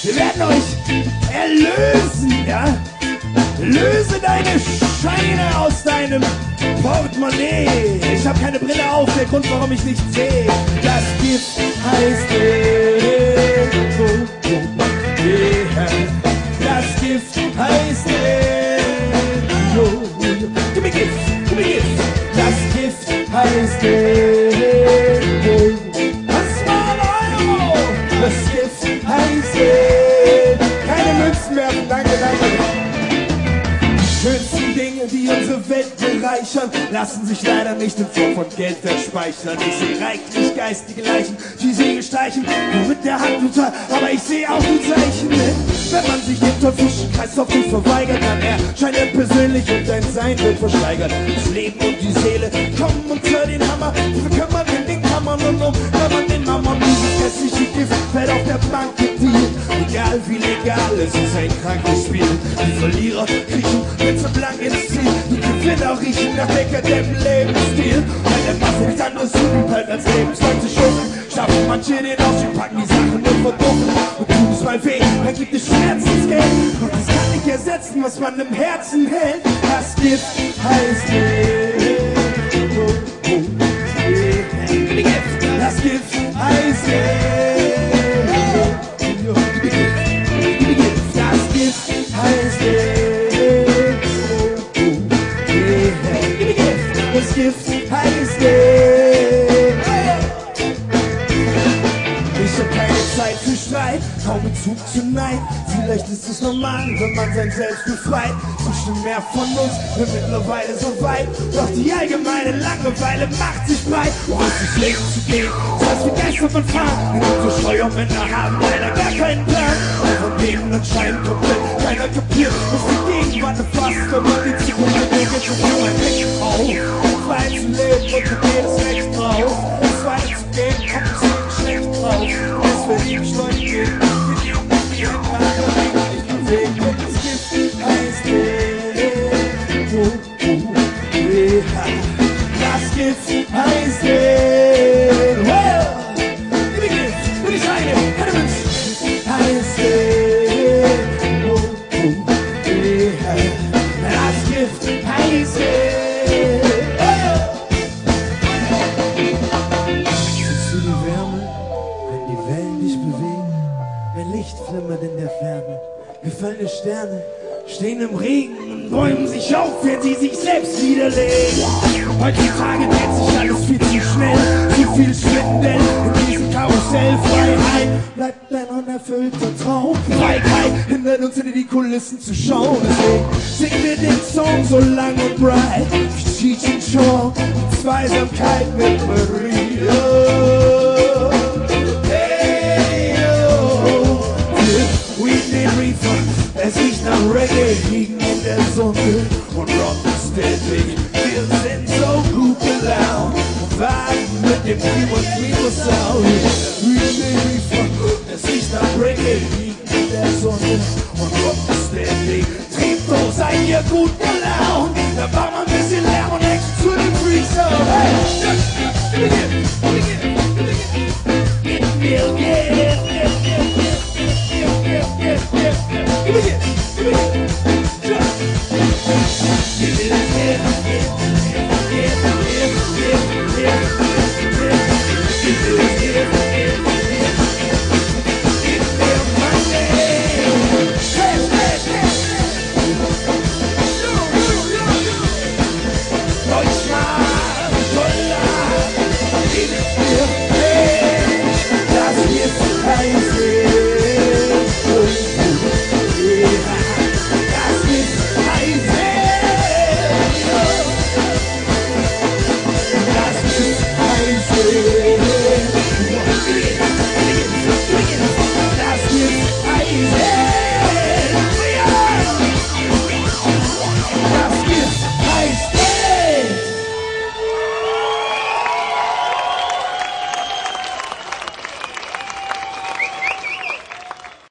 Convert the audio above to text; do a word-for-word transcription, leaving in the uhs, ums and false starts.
Wir werden euch erlösen, ja? Löse deine Scheine aus deinem Portemonnaie. Ich hab keine Brille auf, der Grund, warum ich nicht sehe. Das Gift heißt Ego. Yeah. Das Gift heißt Ego. Gib mir Gift, gib mir Gift. Das Gift heißt Ego. Das war ein Euro. Das Gift heißt Ego. Keine Münzen werfen, danke, danke. Die schönsten Dinge, die unsere Welt bereichern, lassen sich leider nicht in Form von Geld verspeichern. Ich sehe reichlich geistige Leichen, die Segel streichen, nur mit der Hand total, aber ich sehe auch die Zeichen. Wenn man sich dem teuflischen Kreislauf nicht verweigert, dann erscheint er persönlich und dein Sein wird versteigert. Das Leben und die Seele kommen unter den Hammer, die verkümmern in den Kammern und um, wenn man den Mammon dieses hässliche Gift fällt auf der Bank gedealt. Egal wie legal, es ist ein krankes Spiel. Die Verlierer kriechen mit so blank ins Ziel. Die Gewinner riechen nach dekadem Lebensstil. Weil der Masse nichts anderes übrig bleibt als lebenslang zu schuften. Schaffen manche den Aufstieg, packen die Sachen nur verducken. Und tut es mal weh, dann gibt es Schmerzensgeld. Und das kann nicht ersetzen, was man im Herzen hält. Das Gift heißt Ego. Das Gift heißt Ego. Das Gift heißt Ego. Das Gift heißt Ego. Ich hab keine Zeit für Streit, kaum Bezug zu Neid. Vielleicht ist es normal, wenn man sein Selbst befreit. Zwischen mehr von uns sind mittlerweile so weit. Doch die allgemeine Langeweile macht sich breit. Um uns durchs Leben zu gehen, so als wir Geister von Fahren. Und unsere Steuermänner haben leider gar keinen Plan. Und von denen anscheinend komplett keiner kapiert, was die Gegenwart erfasst. Wenn man die Zukunft entwickelt, so für ein Recht auf. Frei zu leben und für jedes Recht drauf. Es weiter zu gehen, kommt es nicht schlecht drauf. Es wird ihm schlecht gehen. Das Gift heißt Ego. Das Gift heißt Ego. Gib mir Gift, will ich eine, keine Wünsche. Heißt Ego. Das Gift heißt Ego. Siehst du die Wärme, wenn die Wellen dich bewegen? Ein Licht flimmert in der Ferne. Gefallene Sterne stehen im Regen und bäumen sich auf, wenn sie sich selbst widerlegen. Heutzutage dreht sich alles viel zu schnell, zu viel Schwindel in diesem Karussell. Freiheit bleibt ein unerfüllter Traum. Feigheit hindert uns, hinter die Kulissen zu schauen. Deswegen singen wir den Song so lang und bright. Cheech and Chong, Zweisamkeit mit Maria.